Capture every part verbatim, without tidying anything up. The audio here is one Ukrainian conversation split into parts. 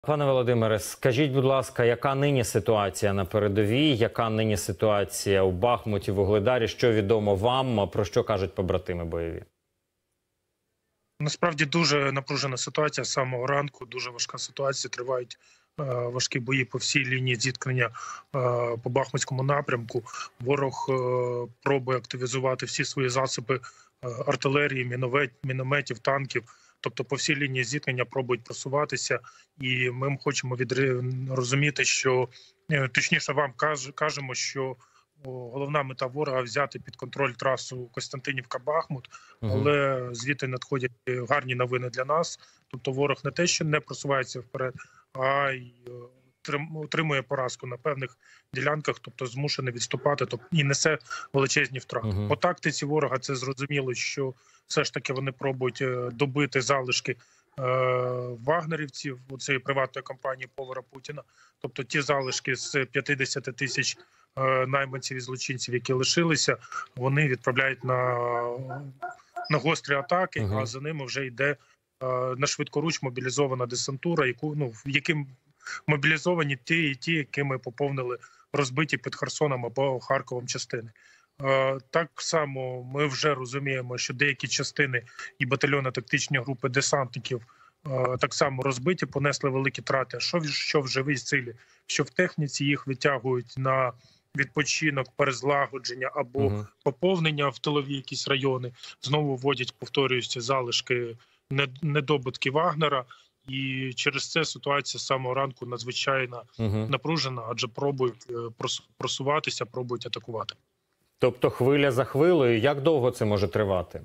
Пане Володимире, скажіть, будь ласка, яка нині ситуація на передовій, яка нині ситуація у Бахмуті, Вугледарі, що відомо вам, про що кажуть побратими бойові? Насправді дуже напружена ситуація з самого ранку, дуже важка ситуація, тривають е, важкі бої по всій лінії зіткнення е, по Бахмутському напрямку. Ворог е, пробує активізувати всі свої засоби е, артилерії, міномет, мінометів, танків. Тобто по всій лінії зіткнення пробують просуватися, і ми хочемо відри... розуміти, що, точніше вам каж... кажемо, що головна мета ворога – взяти під контроль трасу Костянтинівка-Бахмут, угу. Але звідти надходять гарні новини для нас. Тобто ворог не те, що не просувається вперед, а й отримує поразку на певних ділянках, тобто змушений відступати, тобто і несе величезні втрати. Угу. По тактиці ворога це зрозуміло, що все ж таки вони пробують добити залишки е, вагнерівців, цієї приватної компанії повара Путіна. Тобто ті залишки з п'ятдесят тисяч е, найманців і злочинців, які лишилися, вони відправляють на, на гострі атаки, угу. А за ними вже йде е, на швидкоруч мобілізована десантура, яку, ну, в яким мобілізовані ті і ті, які ми поповнили розбиті під Херсоном або Харковом частини. Так само ми вже розуміємо, що деякі частини і батальйонно-тактичні групи десантників так само розбиті, понесли великі втрати. Що, що в живій силі, що в техніці їх витягують на відпочинок, перезлагодження або угу. поповнення в тилові якісь райони. Знову вводять, повторююся, залишки недобутки Вагнера. І через це ситуація з самого ранку надзвичайно угу. напружена, адже пробують просуватися, пробують атакувати. Тобто хвиля за хвилею, як довго це може тривати?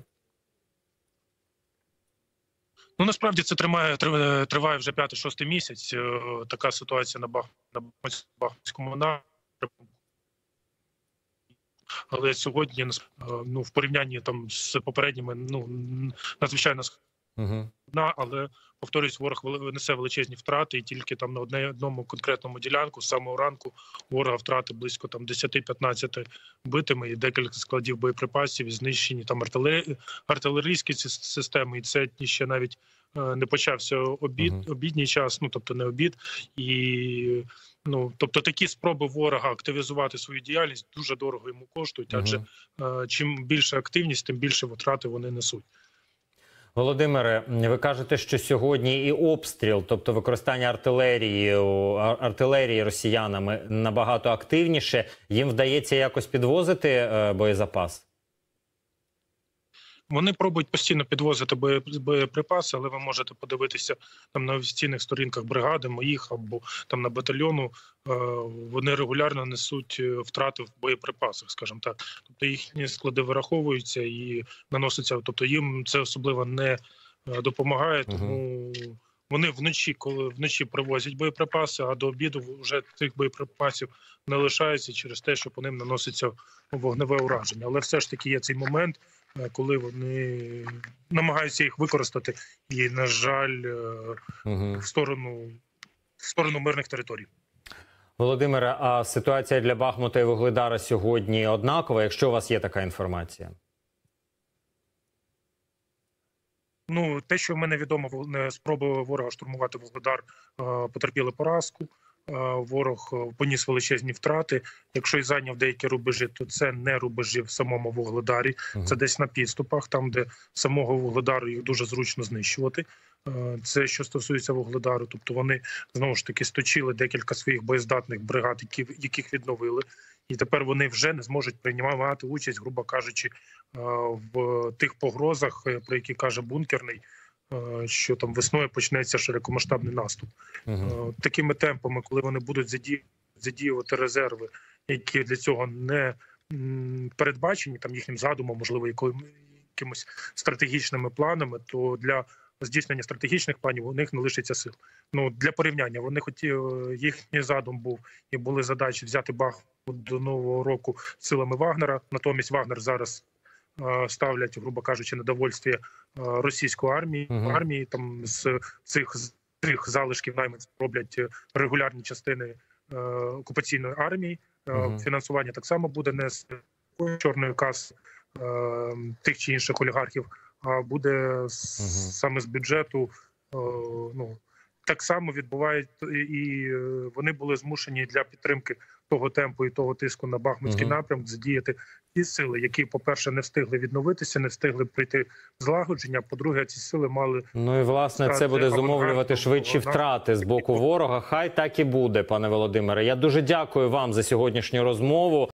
Ну, насправді це триває, триває вже п'ятий-шостий місяць. Така ситуація на, Бах, на Бахмутському напрямку. Але сьогодні, ну, в порівнянні там з попередніми, ну, надзвичайно угу. але, повторюсь, ворог несе величезні втрати, і тільки там на одне, одному конкретному ділянку з самого ранку ворога втрати близько там десять-п'ятнадцять битими і декілька складів боєприпасів, і знищені там артилері... артилерійські системи, і це ще навіть е, не почався обід, uh -huh. обідній час, ну, тобто не обід, і ну, тобто такі спроби ворога активізувати свою діяльність дуже дорого йому коштують, адже uh -huh. е, чим більша активність, тим більше втрати вони несуть. Володимире, ви кажете, що сьогодні і обстріл, тобто використання артилерії, артилерії росіянами набагато активніше. Їм вдається якось підвозити боєзапас? Вони пробують постійно підвозити боєприпаси, але ви можете подивитися там на офіційних сторінках бригади моїх або там на батальйону. Вони регулярно несуть втрати в боєприпасах, скажімо так. Тобто їхні склади вираховуються і наносяться. Тобто їм це особливо не допомагає, тому вони вночі, коли вночі привозять боєприпаси, а до обіду вже цих боєприпасів не лишається через те, що по ним наноситься вогневе ураження. Але все ж таки є цей момент, коли вони намагаються їх використати і, на жаль, угу. в сторону, в сторону мирних територій. Володимире, а ситуація для Бахмута і Вугледара сьогодні однакова, якщо у вас є така інформація? Ну, те, що в мене відомо, спроби ворога штурмувати Вугледар потерпіли поразку. Ворог поніс величезні втрати. Якщо і зайняв деякі рубежі, то це не рубежі в самому Вугледарі. Uh-huh. Це десь на підступах, там, де самого Вугледару їх дуже зручно знищувати. Це що стосується Вугледару. Тобто вони, знову ж таки, сточили декілька своїх боєздатних бригад, які, яких відновили. І тепер вони вже не зможуть приймати участь, грубо кажучи, в тих погрозах, про які каже Бункерний, що там весною почнеться широкомасштабний наступ. Uh-huh. Такими темпами, коли вони будуть задіювати резерви, які для цього не передбачені, там їхнім задумом, можливо, якимось стратегічними планами, то для здійснення стратегічних планів у них не лишиться сил. Ну, для порівняння, вони хотіли, їхній задум був і були задачі взяти Бахмут до Нового року силами Вагнера, натомість Вагнер зараз ставлять, грубо кажучи, недовольстві російської армії. Uh-huh. армії там з цих, цих залишків найманців роблять регулярні частини е, окупаційної армії. Uh-huh. Фінансування так само буде не з чорної каси е, тих чи інших олігархів, а буде uh-huh. саме з бюджету е, ну, так само відбувають і вони були змушені для підтримки того темпу і того тиску на Бахмутський Угу. напрямок задіяти ті сили, які, по-перше, не встигли відновитися, не встигли прийти злагодження. По-друге, ці сили мали Ну і власне це буде зумовлювати швидші втрати з боку ворога. Хай так і буде, пане Володимире. Я дуже дякую вам за сьогоднішню розмову.